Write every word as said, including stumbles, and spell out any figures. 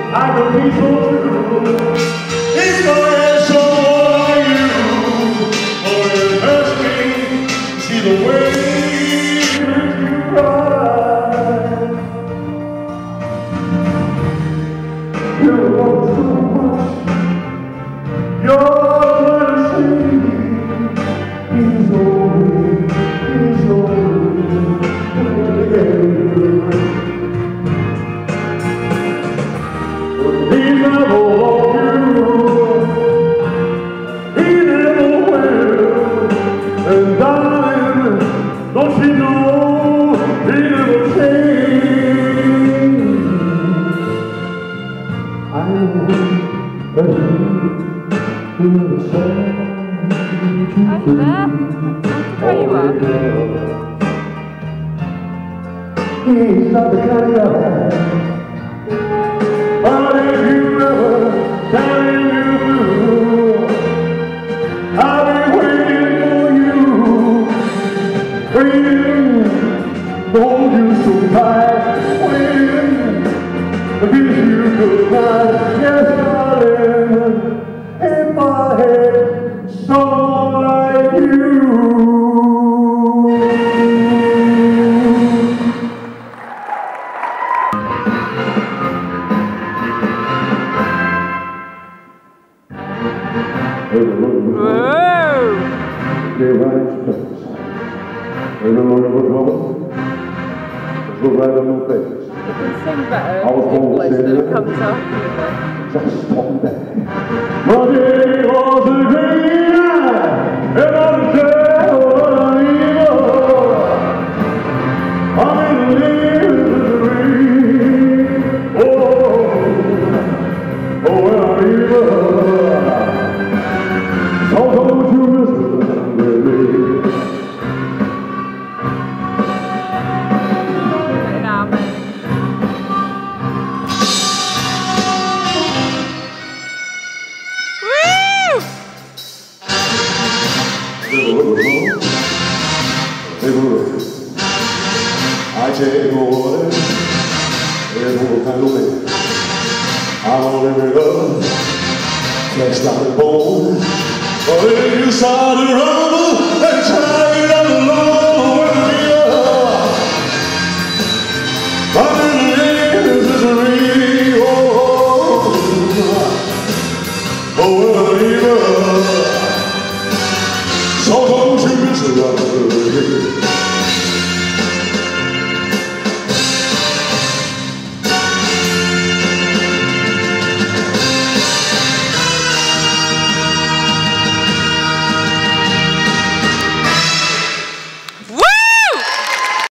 I could be so true. If I had someone like you, oh, it hurts me to see the way you cry. You want so much, you're he's over, he's over. He never loved you, he never will. And darling, don't you know he never changed? I know that he will change. Are you there? There you are. He's not the kind of guy, but if you never tell him you do, I'll be waiting for you, waiting to hold you so tight, waiting to kiss you goodnight. Yes, darling, if I had someone like you. Whoa! They rise first. They no longer was wrong. Look right on my face. You can sing better I was English than it born comes out. just one day. Monday was a great night, and I'm dead what I'm evil. I'm in misery. Oh, oh, when I'm evil. So don't you miss me, baby. Nah, man. I take over it, and we'll handle it. I'm only made up, flesh not a bone. But if you start to rumble and try it alone with me, I'm in misery. Oh, oh, well, so don't you miss it,